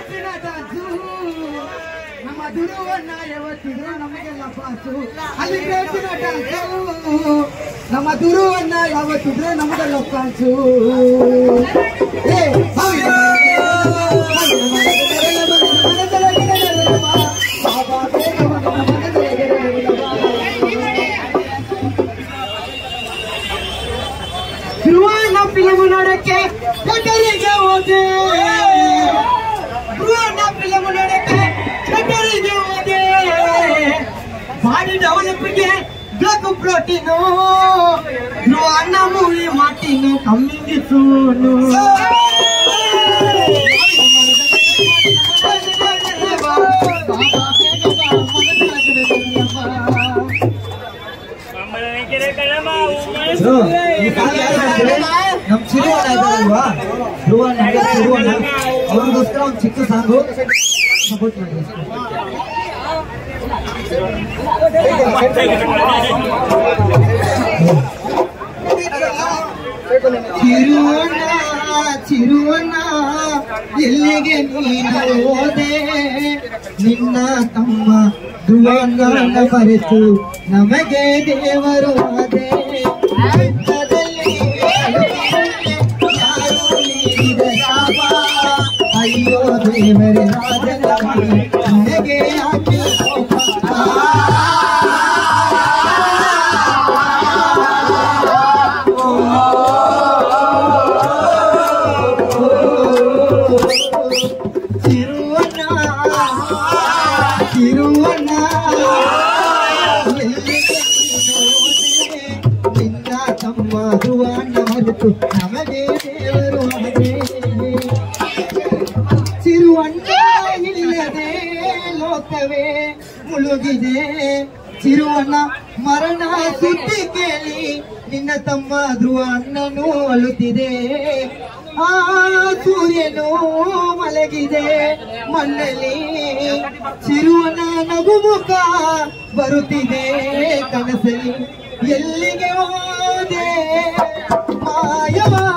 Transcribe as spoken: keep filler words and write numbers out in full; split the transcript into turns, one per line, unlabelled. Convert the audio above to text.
ನಮ್ಮ ದುರುವನ್ನ ಯಾವತ್ತಿದ್ರು ನಮಗೆಲ್ಲ ಪಾಸು ಅಲ್ಲಿ ಬೇಸಿನ ಡ್ಯಾನ್ಸು ನಮ್ಮ ದುರುವನ್ನ ಯಾವತ್ತಿದ್ರು ನಮಗೆಲ್ಲ ಪಾಸು ಧ್ರುವನ ಫಿಲಮ್ ನೋಡಕ್ಕೆ ಕಟರಿಗೆ ಹೋದೆ ಧ್ರುವನ ಫಿಲಮ್ ನೋಡಕ್ಕೆ ಕಟರಿಗೆ ಹೋದೆ ಬಾಡಿ ಡೆವಲಪ್ಗೆ ಬೇಕು ಪ್ರೋಟೀನು ಧ್ರುವನ ಮೂವಿ ಮಾಡ್ತೀನಿ ಕಮ್ಮಿಂಗಿ ಸೂನು ನಮ್ ಚಿರುವಣ್ಣ ಇದ್ದಾರಲ್ವಾ ಧ್ರುವಣ್ಣ ಚಿರುವಣ್ಣ ಅವ್ರಿಗೋಸ್ಕರ ಒಂದು ಚಿಕ್ಕ ಸಾಂಗು ಸಪೋರ್ಟ್ ಮಾಡಿ ಚಿರುವಣ್ಣ ಚಿರುವಣ್ಣ ಎಲ್ಲಿಗೆ ನೀನು ಹೋದೆ ನಿನ್ನ ತಮ್ಮ ಧ್ರುವಣ್ಣ ಬರೆತು ನಮಗೆ ದೇವರು ಆದೆ ಅಯ್ಯೋ ದೇವರೇ ನನಗೆ ಯಾಕೆ ಚಿರುವಣ್ಣ ಚಿರುವಣ್ಣ ನಿನ್ನ ತಮ್ಮ ಧ್ರುವಣ್ಣ ಮರೆತು ನಮಗೆ ದೇವರು ಚಿರುವಣ್ಣ ಇಲ್ಲದೆ ಲೋಕವೇ ಮುಳುಗಿದೆ ಚಿರುವಣ್ಣ ಮರಣ ಸುದ್ದಿ ಕೇಳಿ ನಿನ್ನ ತಮ್ಮ ಧ್ರುವ ಅಣ್ಣನೂ ಅಳುತ್ತಿದೆ ಆ ಸೂರ್ಯನು ಮಲಗಿದೆ ಮಣ್ಣಲ್ಲಿ ಚಿರುವಣ್ಣ ನಗುಮುಖ ಬರುತ್ತಿದೆ ಕನಸಲ್ಲಿ ಎಲ್ಲಿಗೆ ಹೋದೆ ಮಾಯವಾ